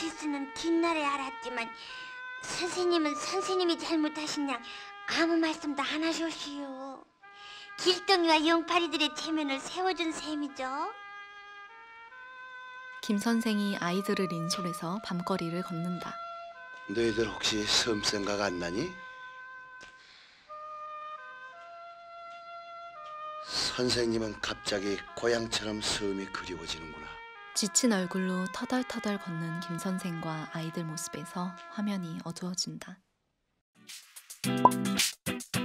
실수는 뒷날에 알았지만 선생님은 선생님이 잘못하신 양 아무 말씀도 안 하셨시오. 길덩이와 용파리들의 체면을 세워준 셈이죠. 김 선생이 아이들을 인솔해서 밤거리를 걷는다. 너희들 혹시 섬 생각 안 나니? 선생님은 갑자기 고향처럼 섬이 그리워지는구나. 지친 얼굴로 터덜터덜 걷는 김 선생과 아이들 모습에서 화면이 어두워진다.